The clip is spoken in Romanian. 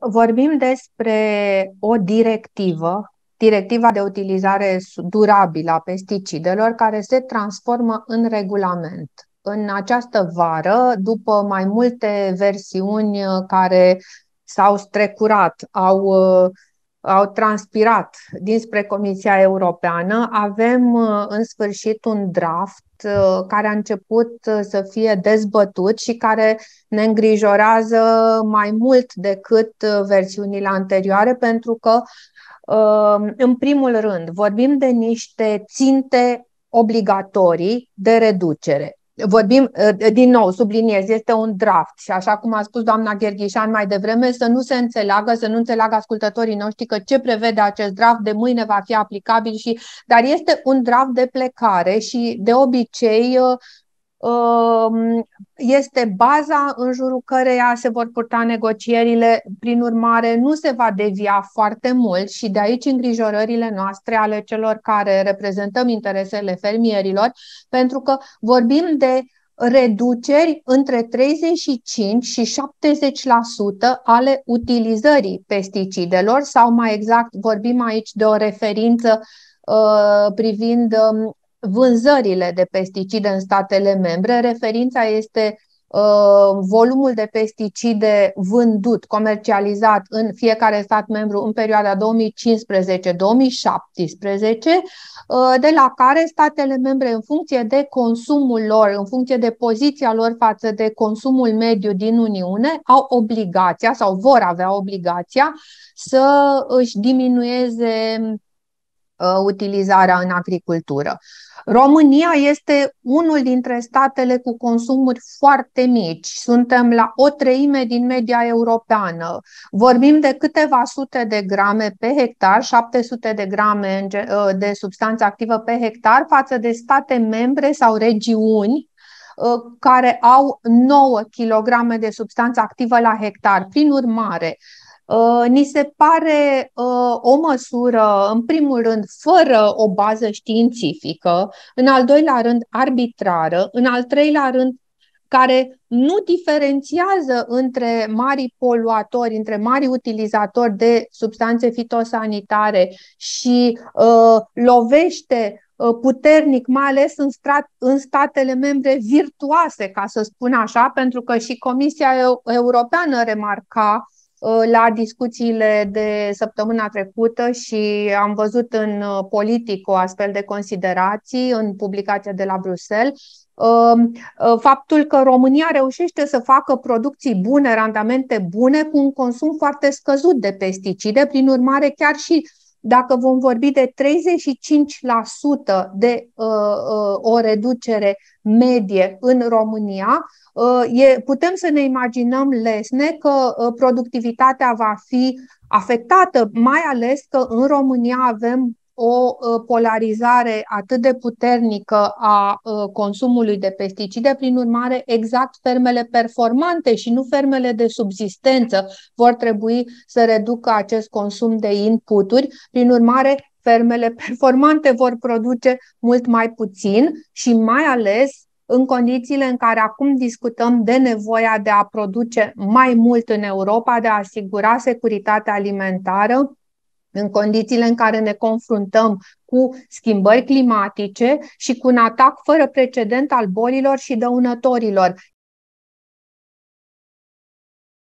Vorbim despre o directivă, directiva de utilizare durabilă a pesticidelor, care se transformă în regulament. În această vară, după mai multe versiuni care s-au strecurat, au transpirat dinspre Comisia Europeană, avem în sfârșit un draft care a început să fie dezbătut și care ne îngrijorează mai mult decât versiunile anterioare, pentru că, în primul rând, vorbim de niște ținte obligatorii de reducere. Vorbim, din nou, subliniez, este un draft și așa cum a spus doamna Gherghișan mai devreme, să nu înțeleagă ascultătorii noștri că ce prevede acest draft de mâine va fi aplicabil, dar este un draft de plecare și de obicei este baza în jurul căreia se vor purta negocierile. Prin urmare, nu se va devia foarte mult și de aici îngrijorările noastre ale celor care reprezentăm interesele fermierilor, pentru că vorbim de reduceri între 35 și 70% ale utilizării pesticidelor, sau mai exact vorbim aici de o referință privind vânzările de pesticide în statele membre. Referința este volumul de pesticide vândut, comercializat în fiecare stat membru în perioada 2015-2017, de la care statele membre, în funcție de consumul lor, în funcție de poziția lor față de consumul mediu din Uniune, au obligația sau vor avea obligația să își diminueze utilizarea în agricultură. România este unul dintre statele cu consumuri foarte mici. Suntem la o treime din media europeană. Vorbim de câteva sute de grame pe hectar, 700 de grame de substanță activă pe hectar, față de state membre sau regiuni care au 9 kg de substanță activă la hectar. Prin urmare, ni se pare o măsură, în primul rând, fără o bază științifică, în al doilea rând, arbitrară, în al treilea rând, care nu diferențiază între mari poluatori, între mari utilizatori de substanțe fitosanitare și lovește puternic, mai ales în statele membre virtuoase, ca să spun așa, pentru că și Comisia Europeană remarca la discuțiile de săptămâna trecută și am văzut în Politico astfel de considerații în publicația de la Bruxelles, faptul că România reușește să facă producții bune, randamente bune, cu un consum foarte scăzut de pesticide. Prin urmare, chiar și dacă vom vorbi de 35% de o reducere medie în România, putem să ne imaginăm lesne că productivitatea va fi afectată, mai ales că în România avem o polarizare atât de puternică a consumului de pesticide. Prin urmare, exact fermele performante și nu fermele de subzistență vor trebui să reducă acest consum de inputuri. Prin urmare, fermele performante vor produce mult mai puțin și mai ales în condițiile în care acum discutăm de nevoia de a produce mai mult în Europa, de a asigura securitatea alimentară, în condițiile în care ne confruntăm cu schimbări climatice și cu un atac fără precedent al bolilor și dăunătorilor.